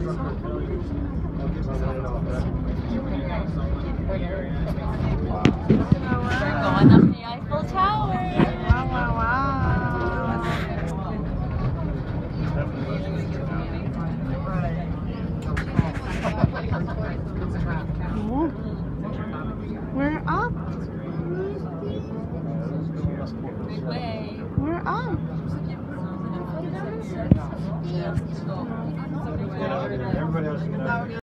going up the Eiffel Tower. Wow, wow, wow. Oh. We're up. We're up. Everybody else